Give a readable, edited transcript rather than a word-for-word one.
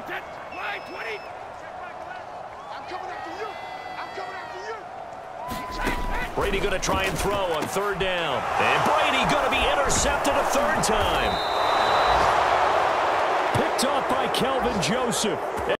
Line 20. I'm coming after you. I'm coming after you. Brady going to try and throw on third down. And Brady going to be intercepted a third time. Picked off by Kelvin Joseph.